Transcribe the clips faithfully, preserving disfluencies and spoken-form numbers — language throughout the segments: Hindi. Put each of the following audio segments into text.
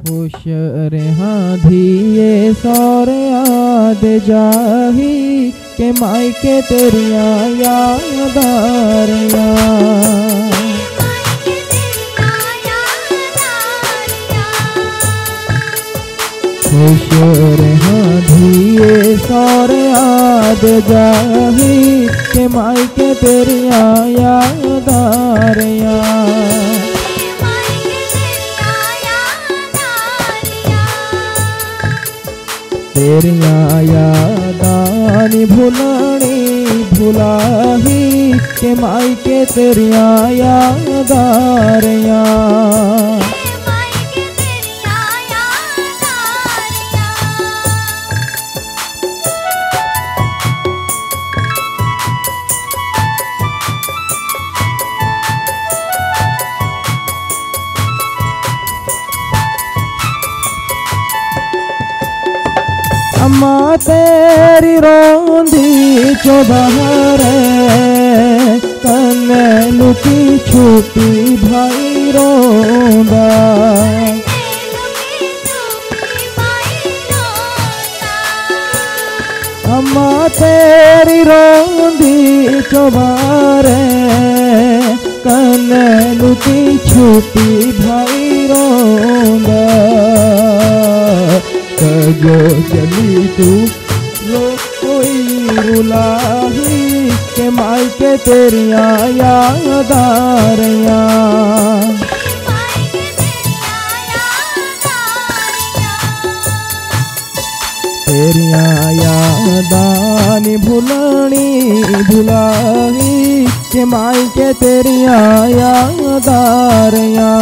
खुश रहा धीए सौरे याद जाही के मायके तेरिया यादारिया। खुश रहा धीए सौरे याद जाही के मायके तेरिया यादारिया। तेरिया यादां नी भुलानी भुलाही के मायके तेरिया यादारिया। अम्मा तेरी रोंदी चौबारे कन्ने लुकी छुपी भाई रोंदा। अम्मा तेरी रोंदी चौबारे कन्ने लुकी छुपी भाई रोंदा। जो चली तू रो कोई रुलाही के मायके तेरिया यादारिया। तेरिया यादां नी भुलानी भुलाही के मायके तेरिया यादारिया।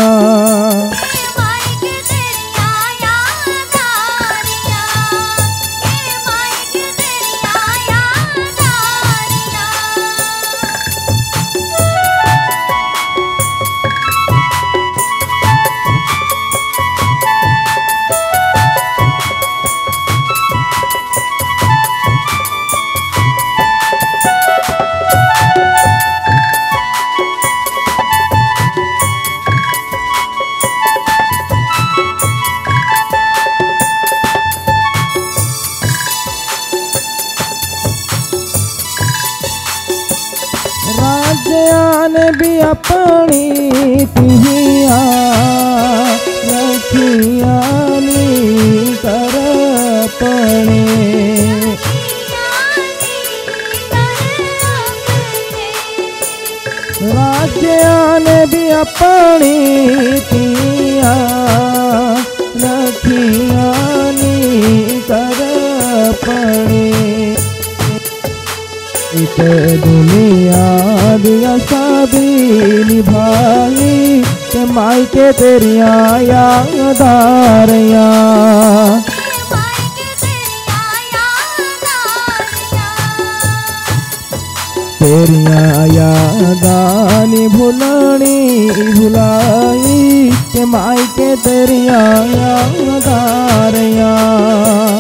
राज्यान भी अपनी तिहिया रखिया नी कर पणे। राज्यान भी अपनी तिहिया रखिया नी कर पणे। इत दुनिया दिया शादी निभाई के मायके तेरिया यादारिया। तेरिया यादां नी भुलानी भुलाई के मायके तेरिया यादारिया।